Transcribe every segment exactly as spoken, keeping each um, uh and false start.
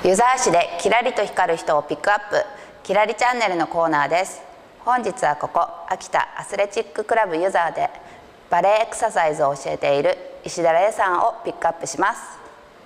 湯沢市でキラリと光る人をピックアップ、キラリチャンネルのコーナーです。本日はここ秋田アスレチッククラブ湯沢でバレエエクササイズを教えている石田玲さんをピックアップします。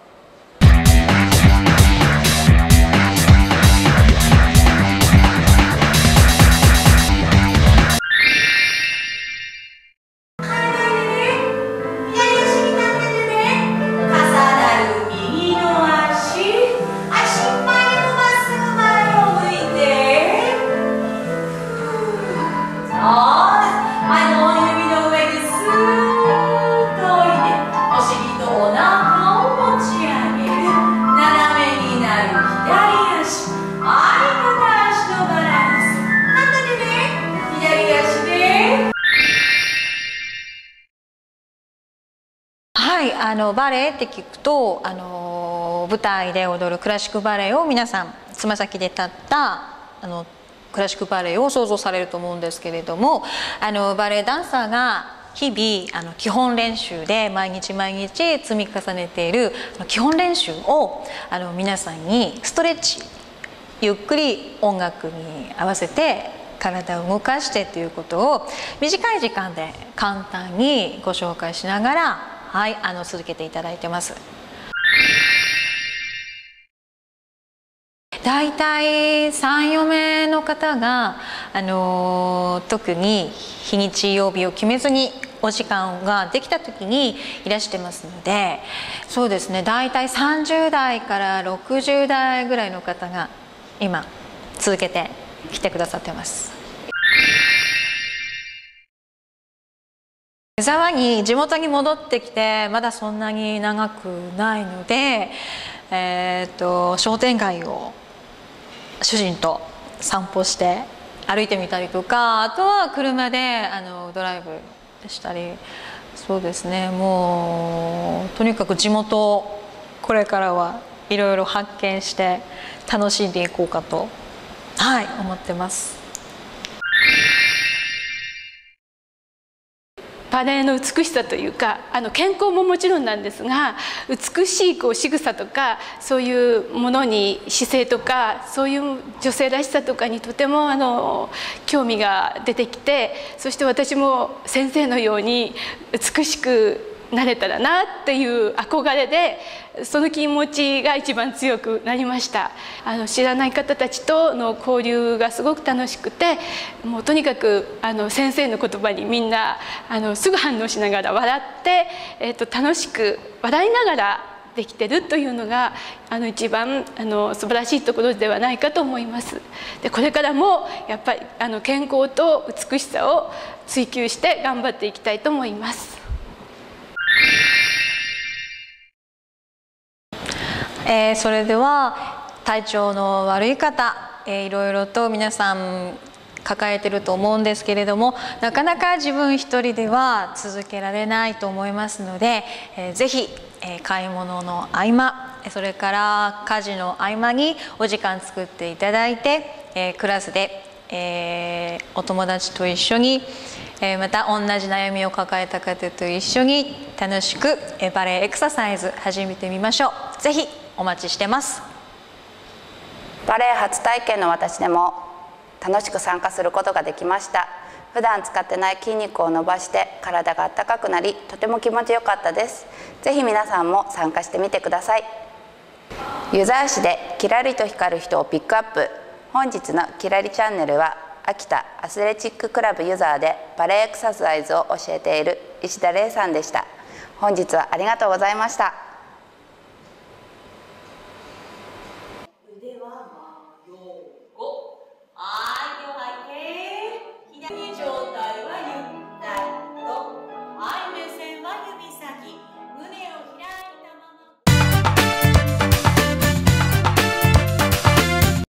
はい、あのバレエって聞くとあの舞台で踊るクラシックバレエを皆さんつま先で立ったあのクラシックバレエを想像されると思うんですけれども、あのバレエダンサーが日々あの基本練習で毎日毎日積み重ねている基本練習をあの皆さんにストレッチ、ゆっくり音楽に合わせて体を動かしてということを短い時間で簡単にご紹介しながら、はい、あの続けていただいてます。だいたいさん、よめいの方があの特に日にち曜日を決めずにお時間ができた時にいらしてますので、そうですね、だいたいさんじゅうだいからろくじゅうだいぐらいの方が今続けてきてくださってます。湯沢に地元に戻ってきてまだそんなに長くないので、えー、と商店街を主人と散歩して歩いてみたりとか、あとは車であのドライブしたり、そうですね、もうとにかく地元をこれからはいろいろ発見して楽しんでいこうかと、はい、思ってます。 バレエの美しさというか、あの健康ももちろんなんですが、美しいこう仕草とかそういうものに姿勢とかそういう女性らしさとかにとてもあの興味が出てきて、そして私も先生のように美しくなれたらなっていう憧れで、その気持ちが一番強くなりました。あの知らない方たちとの交流がすごく楽しくて、もうとにかくあの先生の言葉にみんなあのすぐ反応しながら笑って、えー、と楽しく笑いながらできてるというのがあの一番あの素晴らしいところではないかと思います。でこれからもやっぱりあの健康と美しさを追求して頑張っていきたいと思います。 えー、それでは体調の悪い方、えー、いろいろと皆さん抱えてると思うんですけれども、なかなか自分一人では続けられないと思いますので、えー、ぜひ、えー、買い物の合間、それから家事の合間にお時間作っていただいて、えー、クラスで、えー、お友達と一緒に、えー、また同じ悩みを抱えた方と一緒に楽しく、えー、バレエエクササイズ始めてみましょう。ぜひお待ちしてます。 バレエ初体験の私でも楽しく参加することができました。普段使ってない筋肉を伸ばして体が温かくなり、とても気持ちよかったです。ぜひ皆さんも参加してみてください。湯沢市でキラリと光る人をピックアップ。本日のキラリチャンネルは秋田アスレチッククラブ湯沢でバレエエクササイズを教えている石田玲さんでした。本日はありがとうございました。